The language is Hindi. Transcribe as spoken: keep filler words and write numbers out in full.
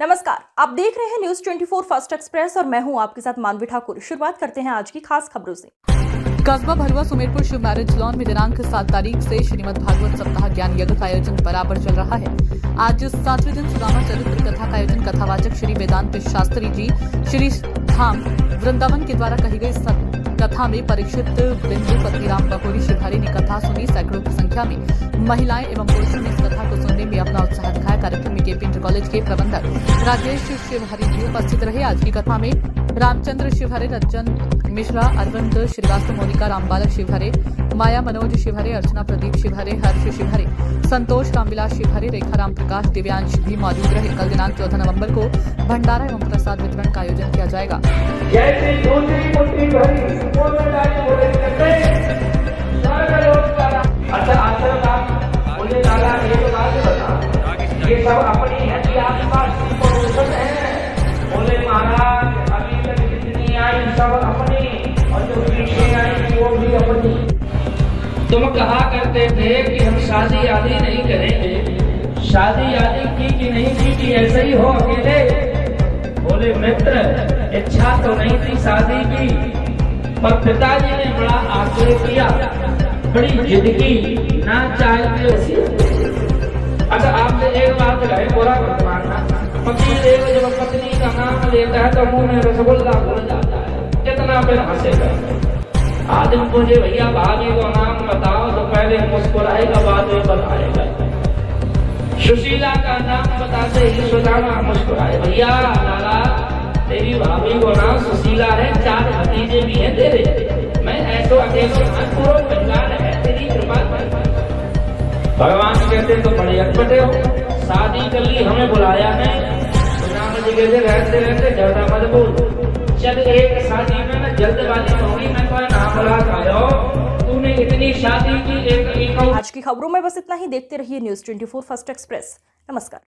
नमस्कार, आप देख रहे हैं न्यूज चौबीस फर्स्ट एक्सप्रेस और मैं हूं आपके साथ मानवी ठाकुर। शुरुआत करते हैं आज की खास खबरों से। कस्बा भरुआ सुमेरपुर शिव मैरिज लॉन में दिनांक सात तारीख से श्रीमद भागवत सप्ताह ज्ञान यज्ञ का आयोजन बराबर चल रहा है। आज सातवें दिन सुदामा चरित्र कथा का आयोजन कथावाचक श्री वेदांत शास्त्री जी श्री धाम वृंदावन के द्वारा कही गई कथा में परीक्षित बिंदु पतिराम बहोरी शिवहरी ने कथा सुनी। सैकड़ों की संख्या में महिलाएं एवं पुरुषों ने इस कथा को सुनने में अपना उत्साह दिखाया। कार्यक्रम में केपी इंटर कॉलेज के प्रबंधक राजेश शिवहरी भी उपस्थित रहे। आज की कथा में रामचंद्र शिवहरे, रंजन मिश्रा, अरविंद श्रीवास्तव, मोनिका रामबालक शिवहरे, माया मनोज शिवहरे, अर्चना प्रदीप शिवहरे, हर्ष शिवहरे, संतोष रामविलास शिवहरे, रेखा राम प्रकाश, दिव्यांश भी मौजूद रहे। कल दिनांक चौदह नवंबर को भंडारा एवं प्रसाद वितरण का आयोजन किया जाएगा। अच्छा ये सब अपनी है आपके पास प्रमोशन है। बोले महाराज अभी तक जितनी आई सब अपनी और जो पीछे आई वो भी अपनी। तुम कहा करते थे कि हम शादी आदि नहीं करेंगे, शादी आदि की कि नहीं की कि ऐसे ही हो अकेले। बोले मित्र इच्छा तो नहीं थी शादी की, पर पिताजी ने बड़ा आग्रह किया, बड़ी जिद की, ना चाहते उसी। अच्छा आपसे एक बात है, पूरा मत मानना। पति देव जब पत्नी का नाम लेता है तो मुंह में रसगुल्ला भूल जाता है, कितना फिर हंसेगा। आदमी मुझे भैया भाभी को नाम बताओ तो पहले मुस्कुराएगा, बाद में बताएगा। सुशीला का नाम बताते ही सुदामा मुस्कुराए। भैया लाला तेरी भाभी को नाम सुशीला है, चार भतीजे भी हैं तेरे, मैं ऐसो अकेले पूरा बंगाल है तेरी कृपा। भगवान कहते तो बड़े अटपटे हो, शादी कर ली हमें बुलाया है। राम जी कहते रहते रहते ज्यादा मत बोल, चल एक शादी में ना जल्दबाजी होगी, मैं तो नाम बुला खाओ, तूने इतनी शादी की एक, एक। आज की खबरों में बस इतना ही। देखते रहिए न्यूज चौबीस फर्स्ट एक्सप्रेस। नमस्कार।